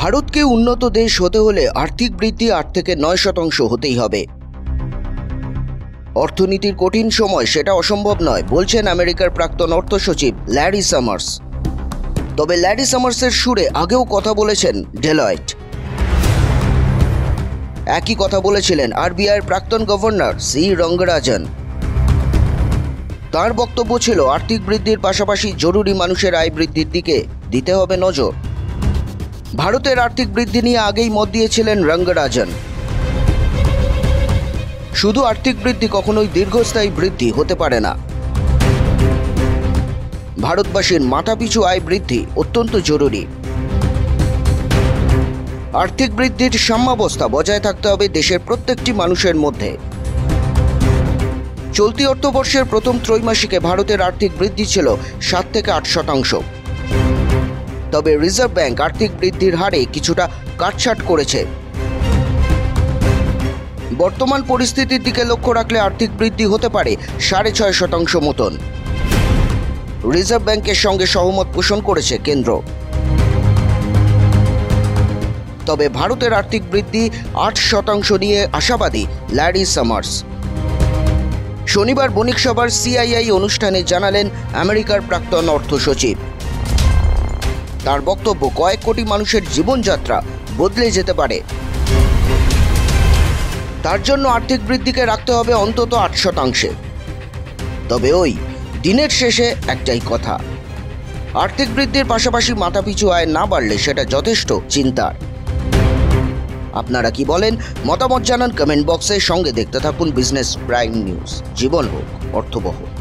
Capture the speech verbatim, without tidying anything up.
ভারতকে উন্নত দেশ হতে হলে আর্থিক বৃদ্ধি আট থেকে নয় শতাংশ হতেই হবে। অর্থনীতির কঠিন সময় সেটা অসম্ভব নয় বলছেন আমেরিকার প্রাক্তন অর্থ সচিব ল্যারি সামার্স। তবে ল্যারি সামার্সের সুরে আগেও কথা বলেছেন ডেলয়েট। একই কথা বলেছিলেন আরবিআইয়ের প্রাক্তন গভর্নর সি রঙ্গরাজন। তার বক্তব্য ছিল আর্থিক বৃদ্ধির পাশাপাশি জরুরি মানুষের আয় বৃদ্ধির দিকে দিতে হবে নজর। ভারতের আর্থিক বৃদ্ধি নিয়ে আগেই মত দিয়েছিলেন রঙ্গরাজন। শুধু আর্থিক বৃদ্ধি কখনোই দীর্ঘস্থায়ী বৃদ্ধি হতে পারে না। ভারতবাসীর মাথাপিছু আয় বৃদ্ধি অত্যন্ত জরুরি। আর্থিক বৃদ্ধির সাম্যাবস্থা বজায় থাকতে হবে দেশের প্রত্যেকটি মানুষের মধ্যে। চলতি অর্থবর্ষের প্রথম ত্রৈমাসিকে ভারতের আর্থিক বৃদ্ধি ছিল সাত থেকে আট শতাংশ। তবে রিজার্ভ ব্যাংক আর্থিক বৃদ্ধির হারে কিছুটা কাটছাট করেছে। বর্তমান পরিস্থিতির দিকে লক্ষ্য রাখলে আর্থিক বৃদ্ধি হতে পারে সাড়ে ছয় শতাংশ মতন। রিজার্ভ ব্যাংকের সঙ্গে সহমত পোষণ করেছে কেন্দ্র। তবে ভারতের আর্থিক বৃদ্ধি আট শতাংশ নিয়ে আশাবাদী ল্যারি সামার্স। শনিবার বণিক সভার সিআইআই অনুষ্ঠানে জানালেন আমেরিকার প্রাক্তন অর্থ সচিব। তার বক্তব্য, কয়েক কোটি মানুষের জীবনযাত্রা বদলে যেতে পারে। তার জন্য আর্থিক বৃদ্ধিকে রাখতে হবে অন্তত আট শতাংশে। তবে ওই দিনের শেষে একটাই কথা, আর্থিক বৃদ্ধির পাশাপাশি মাথাপিছু আয় না বাড়লে সেটা যথেষ্ট চিন্তার। আপনারা কি বলেন? মতামত জানান কমেন্ট বক্সে। সঙ্গে দেখতে থাকুন বিজনেস প্রাইম নিউজ। জীবন হোক অর্থবহ।